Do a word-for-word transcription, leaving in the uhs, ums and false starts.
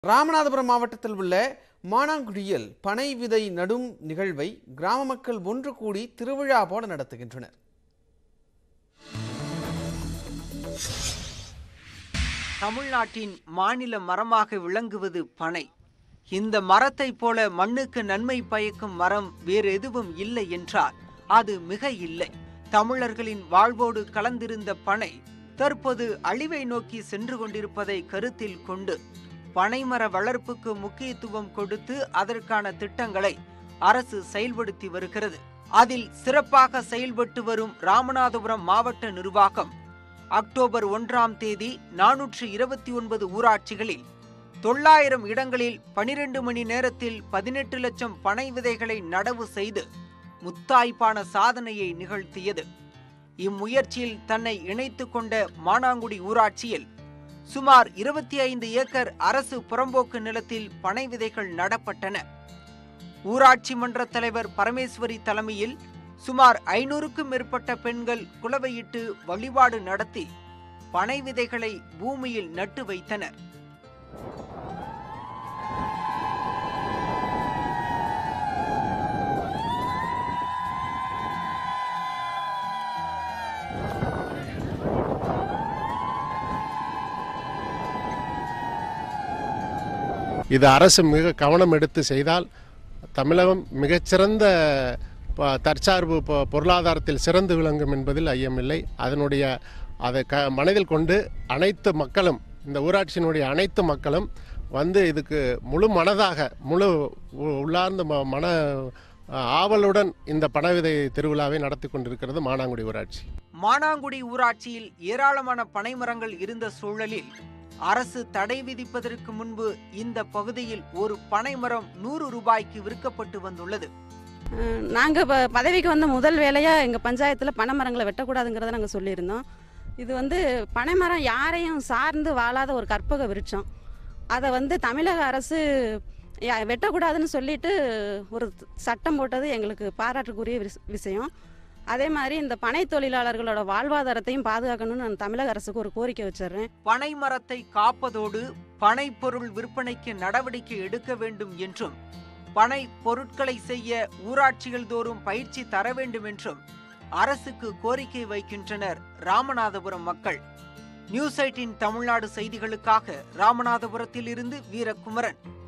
ராமநாதபுரம் மாவட்டத்தில் உள்ள மானாங்குடியில் பனை விதை நடும் நிகழ்வை கிராம மக்கள் ஒன்று கூடி திருவிழா போல நடத்துகின்றனர். தமிழ்நாட்டின் மாநில மரமாக விளங்குவது பனை. இந்த மரத்தை போல மண்ணுக்கு நன்மை பயக்கும் மரம் வேறு எதுவும் இல்லை என்றால் அது மிக இல்லை. தமிழர்களின் வாழ்வோடு கலந்திருந்த பனை தற்போது அழிவை நோக்கி சென்று கொண்டிருப்பதை கருத்தில் கொண்டு பனைமர வளர்ப்புக்கு முக்கியத்துவம் கொடுத்து அதற்கான திட்டங்களை அரசு செயல்படுத்தி வருகிறது. அதில் சிறப்பாக செயல்பட்டு வரும் ராமநாதபுரம் மாவட்ட நிர்வாகம் அக்டோபர் ஒன்றாம் தேதி நானூற்று இருபத்தி ஒன்பது ஊராட்சிகளில் தொள்ளாயிரம் இடங்களில் பனிரெண்டு மணி நேரத்தில் பதினெட்டு லட்சம் பனை விதைகளை நடவு செய்து முத்தாய்ப்பான சாதனையை நிகழ்த்தியது. இம்முயற்சியில் தன்னை இணைத்துக் கொண்ட மானாங்குடி ஊராட்சியில் சுமார் இருபத்தி ஐந்து ஏக்கர் அரசு புறம்போக்கு நிலத்தில் பனை விதைகள் நடப்பட்டன. ஊராட்சி மன்ற தலைவர் பரமேஸ்வரி தலைமையில் சுமார் ஐநூறுக்கும் மேற்பட்ட பெண்கள் குலவையிட்டு வழிபாடு நடத்தி பனை விதைகளை பூமியில் நட்டு வைத்தனர். இது அரசு மிக கவனம் எடுத்து செய்தால் தமிழகம் மிகச்சிறந்த தற்சார்பு பொருளாதாரத்தில் சிறந்து விளங்கும் என்பதில் ஐயமில்லை. அதனுடைய அதை க மனதில் கொண்டு அனைத்து மக்களும், இந்த ஊராட்சியினுடைய அனைத்து மக்களும் வந்து இதுக்கு முழு மனதாக முழு உள்ளார்ந்த மன ஆவலுடன் இந்த பனைவிதை திருவிழாவை நடத்தி கொண்டிருக்கிறது மானாங்குடி ஊராட்சி. மானாங்குடி ஊராட்சியில் ஏராளமான பனை மரங்கள் இருந்த சூழலில் அரசு தடை விதிப்பதற்கு முன்பு இந்த பகுதியில் ஒரு பனை மரம் நூறு ரூபாய்க்கு விற்கப்பட்டு வந்துள்ளது. நாங்கள் இப்போ பதவிக்கு வந்த முதல் வேலையாக எங்கள் பஞ்சாயத்தில் பனை மரங்களை வெட்டக்கூடாதுங்கிறத நாங்கள் சொல்லியிருந்தோம். இது வந்து பனை மரம் யாரையும் சார்ந்து வாழாத ஒரு கற்பக விருட்சம். அதை வந்து தமிழக அரசு வெட்டக்கூடாதுன்னு சொல்லிட்டு ஒரு சட்டம் போட்டது எங்களுக்கு பாராட்டுக்குரிய விஷயம். அதே மாதிரி இந்த பனை தொழிலாளர்களோட வாழ்வாதாரத்தையும் பாதுகாக்கணும்னு நான் தமிழக அரசுக்கு ஒரு கோரிக்கை வச்சிடறேன். பனை மரத்தை காப்பதோடு பனை பொருள் விற்பனைக்கு நடவடிக்கை எடுக்க வேண்டும் என்றும் பனை பொருட்களை செய்ய ஊராட்சிகள் தோறும் பயிற்சி தர வேண்டும் என்றும் அரசுக்கு கோரிக்கை வைக்கின்றனர் ராமநாதபுரம் மக்கள். நியூஸ் எய்ட்டீன் தமிழ்நாடு செய்திகளுக்காக ராமநாதபுரத்தில் இருந்து வீரகுமரன்.